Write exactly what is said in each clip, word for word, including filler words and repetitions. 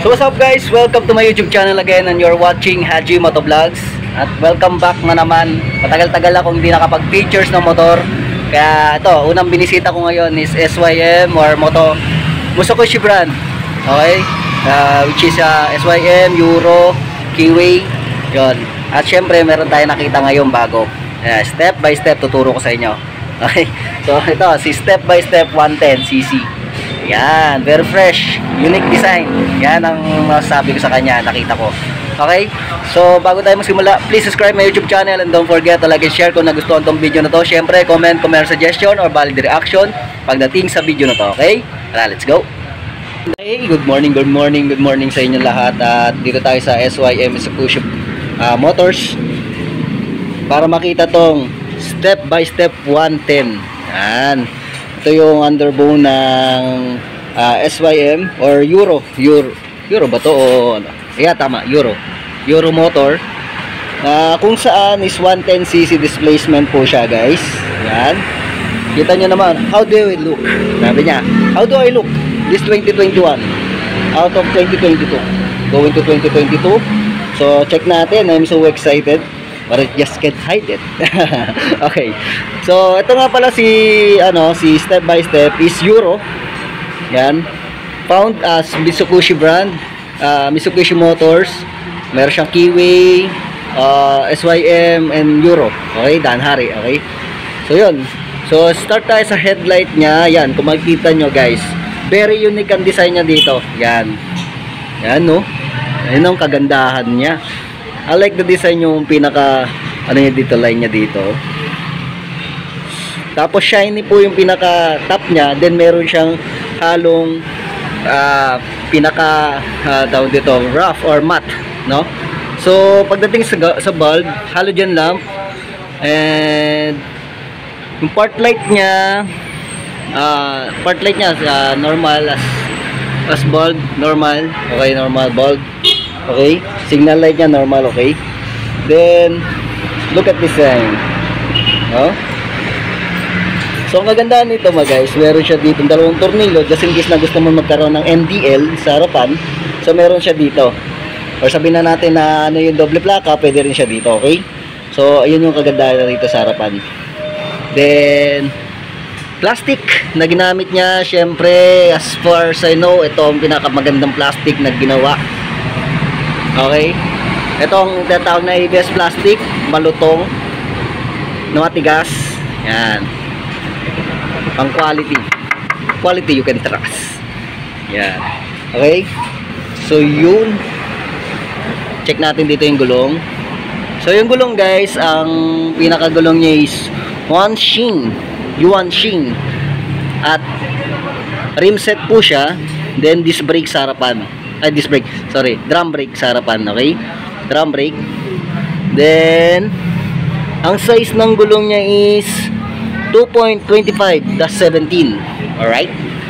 So what's up guys, welcome to my YouTube channel again and you're watching Haji Motovlogs. At welcome back na naman. Matagal-tagal akong hindi nakapag-features ng motor. Kaya ito, unang binisita ko ngayon is S Y M or Moto Mitsubishi brand. Okay? Uh, which is uh, S Y M, Euro, Kiwi. Yun. At syempre meron tayo nakita ngayon bago. Uh, step by step tuturo ko sa inyo. Okay? So ito, si step by step one ten C C. Yan, very fresh, unique design. Yan ang masasabi ko sa kanya, nakita ko. Okay? So, bago tayo magsimula, please subscribe my YouTube channel and don't forget to like and share kung nagustuhan tong video na to. Syempre, comment, comment, suggestion or valid reaction pagdating sa video na to. Okay? Tara, let's go! Hey, good morning, good morning, good morning sa inyo lahat. At dito tayo sa S Y M Mitsubishi uh, Motors para makita tong step by step one ten. Yan. Ito yung underbone ng uh, S Y M or Euro. Euro, Euro ba to o ano? Yeah, tama, Euro. Euro motor. Uh, kung saan is one ten C C displacement po siya, guys. Yan. Kita nyo naman, how do I look? Sabi niya, how do I look? This twenty twenty-one out of twenty twenty-two. Going to twenty twenty-two. So, check natin. I'm so excited. But I just can't hide it. Okay. So, ito nga pala si ano, si step by step is Euro. Yan. Found as Mitsubishi brand, uh, Mitsubishi Motors. Meron siyang Kiwi, uh, S Y M and Euro. Okay, Danhari, okay? So, 'yun. So, start tayo sa headlight niya. Yan, kung makikita nyo, guys. Very unique ang design niya dito. Yan. Yan, no? Ayun ang kagandahan niya. I like the design yung pinaka ano niya dito, line niya dito. Tapos shiny po yung pinaka top niya, then meron siyang halong uh, pinaka uh, tawag dito, rough or matte, no? So pagdating sa sa bulb, halogen lamp, and yung part light niya uh, part light niya uh, normal as as bulb, normal. Okay, normal bulb. Okay, signal light niya normal, okay. Then look at this thing. Oh. So ang kagandahan nito mga guys, meron siya dito dalawang tornilyo just in case na gusto mo magkaroon ng M D L sa harapan. So meron siya dito. Or sabihin na natin na ano yung doble plaka, pwede rin siya dito, okay? So ayun yung kagandahan dito sa harapan. Then plastic na ginamit niya, syempre as far as I know, ito ang pinakamagandang plastic na ginawa. Okay, ito ang tinatawag na A B S plastic, malutong, matigas. Yan, pang quality, quality you can trust. Yan, okay. So yun, check natin dito yung gulong. So yung gulong guys, ang pinakagulong niya is Yuanshin, Yuanshin, at rim set po siya. Then disc brake sa harapan. Ay, disc brake, sorry, drum brake sa harapan, okay? Drum brake. Then ang size ng gulong niya is two point two five seventeen. Alright,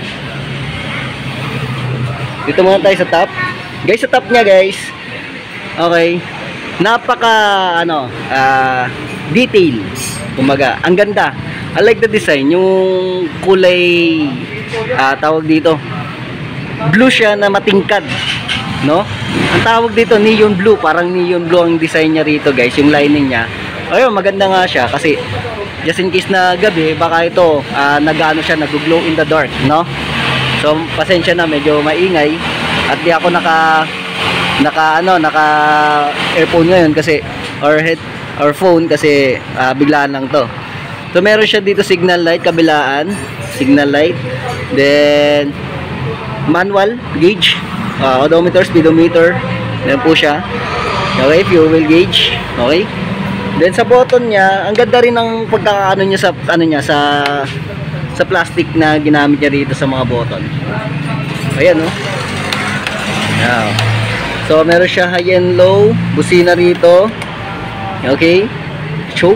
dito muna tayo sa top. Guys, sa top niya guys, okay, napaka ano, uh, detail. Kumbaga, ang ganda. I like the design. Yung kulay uh, tawag dito, blue siya na matingkad, no? Ang tawag dito neon blue, parang neon blue ang design niya rito guys, yung lining niya. Ayun, maganda nga siya kasi just in case na gabi, baka ito uh, nag-ano siya, nag-glow in the dark, no? So pasensya na, medyo maingay at di ako naka naka ano, naka earphone ngayon kasi or head or phone kasi uh, biglaan lang to. So meron siya dito signal light, kabilaan, signal light, then manual gauge, uh, odometer, speedometer, yan po siya. Okay, fuel gauge, okay. Then sa button niya, ang ganda rin ng pagkakaano niya sa ano niya sa sa plastic na ginamit niya dito sa mga button. Ayan, no. Wow. So meron siya high and low, busina rito. Okay, choke,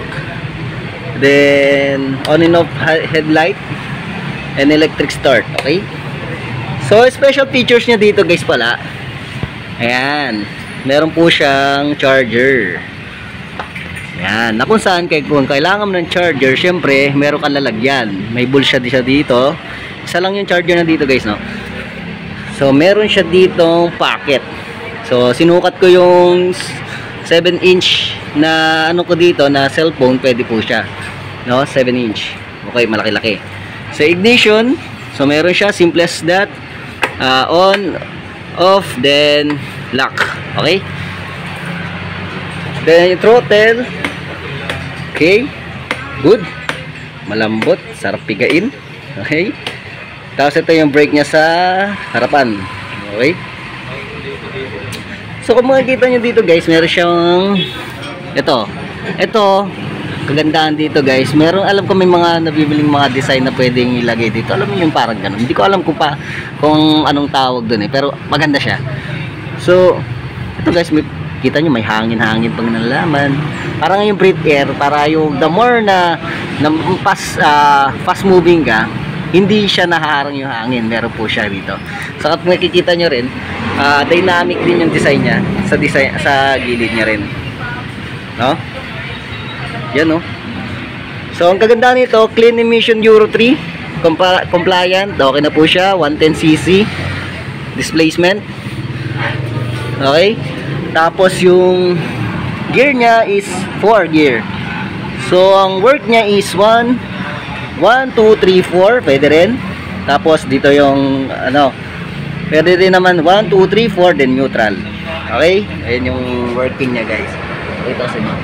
then on and off headlight, and electric start, okay. So, special features niya dito guys pala. Ayan. Meron po siyang charger. Ayan. Na kung saan kay, kung kailangan mo ng charger, syempre, meron kang lalagyan. May bulsa siya dito. Isa lang yung charger na dito guys, no? So meron siya ditong pocket. So sinukat ko yung seven inch na ano ko dito na cellphone, pwede po siya, no? seven inch. Okay, malaki-laki. Sa ignition, so meron siya, simple as that. Uh, on, off, then lock. Okay? Then yung throttle. Okay. Good. Malambot, sarap pigain. Okay? Tapos ito yung brake niya sa harapan. Okay? So kung makikita nyo dito guys, meron siyang ito. Ito, kagandahan dito guys, meron, alam ko may mga nabibiling mga design na pwedeng ilagay dito. Alam mo yung parang ganun. Hindi ko alam kung pa kung anong tawag doon eh, pero maganda siya. So, ito guys, may, kita nyo may hangin-hangin pag nalalaman. Parang yung breathe air, para yung the more na, na fast, uh, fast moving ka, hindi siya nahaharang yung hangin. Meron po siya dito. So, at nakikita nyo rin, uh, dynamic din yung design niya sa design sa gilid niya rin. No? Yan, no? So ang kagandahan nito, clean emission Euro three compl compliant. Okay na po siya, one ten c c displacement. Okay, tapos yung gear niya is four gear. So ang work niya is one, one, two, three, four, pwede rin. Tapos dito yung ano, pwede rin naman one, two, three, four, then neutral. Okay, ayun yung working niya guys. Ito sa inyo.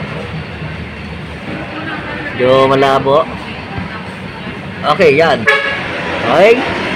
Yo, malabo. Okay, yan. Okay.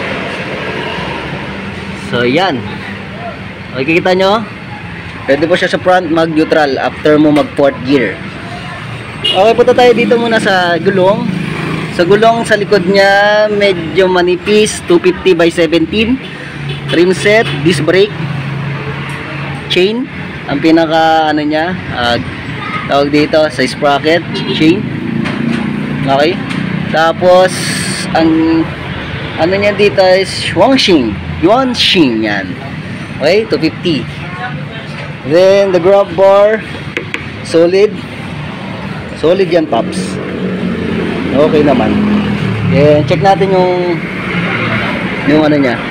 So, yan. Okay, kita nyo? Pwede po siya sa front mag-neutral after mo mag-fourth gear. Okay, punta tayo dito muna sa gulong. Sa gulong, sa likod niya, medyo manipis. two fifty by seventeen. Trim set, disc brake. Chain. Ang pinaka, ano niya, uh, tawag dito, sa sprocket. Chain. Okay, tapos ang ano niya dito is Yuanxing, Yuanxing yan. Okay, two fifty. Then the grab bar, solid, solid yan pops. Okay naman. Then check natin yung yung ano niya.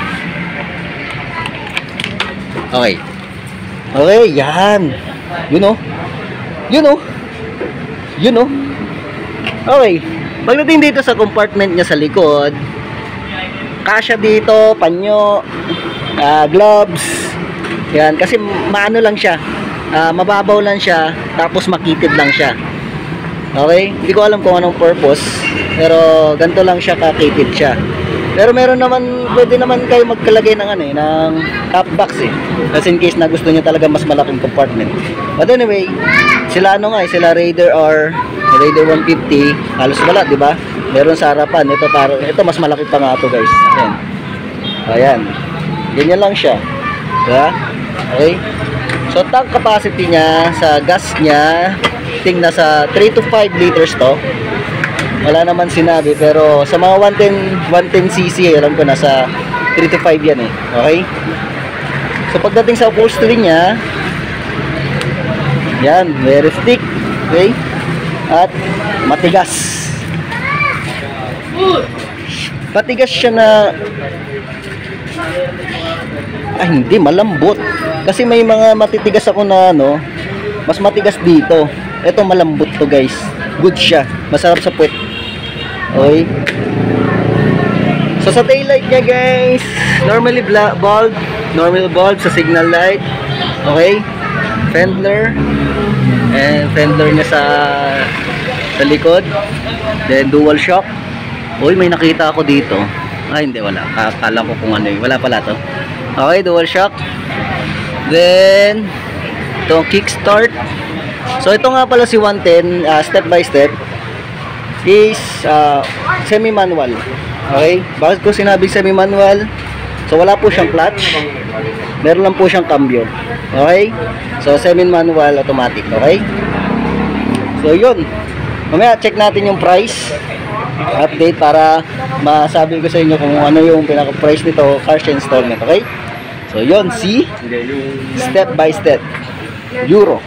Okay, okay, yan. You know, you know, you know. Okay, pagdating dito sa compartment niya sa likod, kasya dito, panyo, uh, gloves, yan, kasi maano lang siya, uh, mababaw lang siya, tapos makitid lang siya. Okay, hindi ko alam kung anong purpose, pero ganito lang siya, kakitid siya. Pero meron naman, pwede naman kayo magkalagay ng ano eh, ng top box eh, kasi in case na gusto niyo talaga mas malaking compartment. But anyway, sila ano nga eh, sila Raider or Raider one fifty, halos wala, di ba? Meron sa harapan. Ito para ito mas malaki pa nga ito, guys. Ayan. Ayan. Ganyan lang siya. Diba? Okay? So tank capacity niya sa gas niya, ting nasa three to five liters to. Wala naman sinabi, pero sa mga one ten c c, alam ko nasa three to five yan eh. Okay? So pagdating sa upholstery niya, yan, very thick. Okay? At matigas. Matigas siya na ah, hindi, malambot. Kasi may mga matitigas ako na ano, mas matigas dito. Ito malambot to guys. Good siya. Masarap sa puwet. Okay. So sa taillight niya guys, normally bulb, normal bulb sa signal light. Okay. Fendler. And fendler niya sa sa likod. Then dual shock. Uy, may nakita ako dito. Ay, hindi, wala. Akala ko kung ano yun. Wala pala to. Okay, dual shock. Then itong kickstart. So ito nga pala si one ten, uh, step by step is uh, semi-manual. Okay? Bakit ko sinabing semi-manual? So wala po siyang clutch. Meron lang po siyang cambio. Okay? So semi-manual automatic. Okay? So yun. Mamaya check natin yung price update para masabi ko sa inyo kung ano yung pinaka-price nito, cash installment. Okay? So yun, see? Step by step. Euro.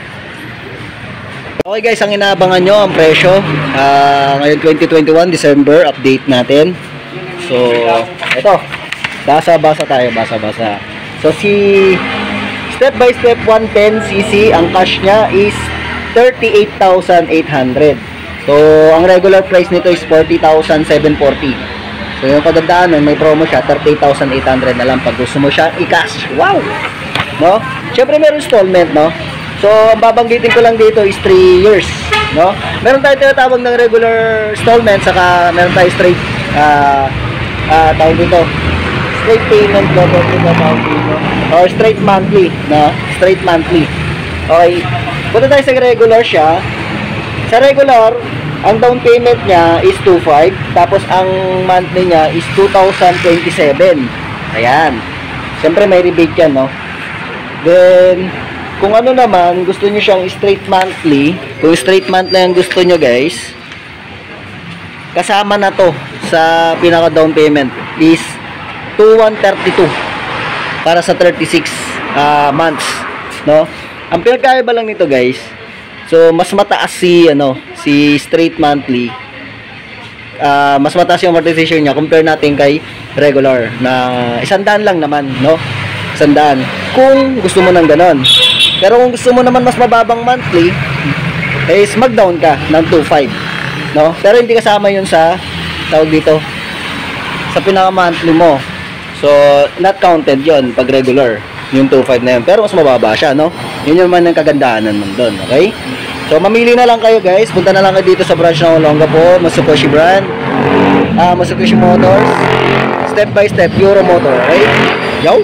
Okay guys, ang inaabangan nyo ang presyo uh, ngayon twenty twenty-one December, update natin. So ito, Basa-basa tayo, basa-basa. So si step by step one ten c c, ang cash niya is thirty-eight thousand eight hundred. So ang regular price nito is forty thousand seven hundred forty. So yung kagandaan nun, may promo siya, thirty-eight thousand eight hundred na lang pag gusto mo siya i-cash. Wow! No? Syempre meron installment, no? So ang babanggitin ko lang dito is three years, no? Meron tayo tinatawag ng regular installment, saka meron tayo straight ah uh, uh, tawag dito straight payment ko or straight monthly, no? Straight monthly. Okay. Punta tayo sa regular siya. Sa regular, ang down payment niya is two point five, tapos ang monthly niya is two thousand twenty-seven. Ayan. Siyempre may rebate yan, no? Then, kung ano naman, gusto niyo siyang straight monthly, kung straight monthly ang gusto niyo, guys, kasama na to sa pinaka down payment is two thousand one hundred thirty-two para sa thirty-six uh, months, no? Ang pinagkaiba lang nito, guys, so mas mataas si ano, si straight monthly. Uh, mas mataas yung amortization niya compare natin kay regular na isang daan lang naman, no? Isang daan. Kung gusto mo ng ganon. Pero kung gusto mo naman mas mababang monthly, is mag-down ka ng two point five, no? Pero hindi kasama yun sa tawag dito sa pinaka-monthly mo. So, not counted yon pag regular, yung two point five na yun. Pero mas mababa siya, no? Yun yung naman ang kagandaanan nun doon, okay? So, mamili na lang kayo, guys. Punta na lang kayo dito sa branch ng Olongapo, Mitsukoshi brand, uh, Mitsukoshi Motors, step by step, Euro Motor, okay? Yo!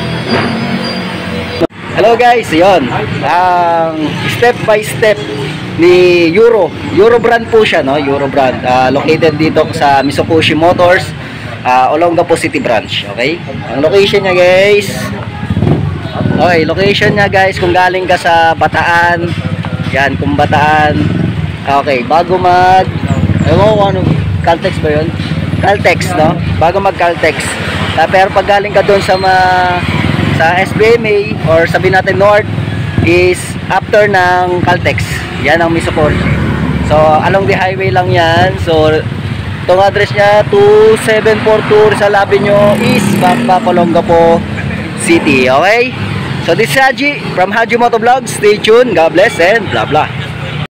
Hello, guys. Yun. Ang um, step by step ni Euro. Euro brand po siya, no? Euro brand. Uh, located dito sa Mitsukoshi Motors, Uh, Olongapo City branch, okay? Ang location niya, guys. Okay, location niya, guys, kung galing ka sa Bataan. Yan, kung Bataan. Okay, bago mag ewan ko ano, Caltex ba yun? Caltex, no? Bago mag Caltex. Uh, pero pag galing ka doon sa ma, sa S B M A or sabihin natin North is after ng Caltex. Yan ang Mitsukoshi. So, along the highway lang yan. So, itong address niya, two seven four two Rizal Avenue, East Bangka, Olongapo City. Okay? So this is Haji from Haji Motovlogs. Stay tuned. God bless and blah blah.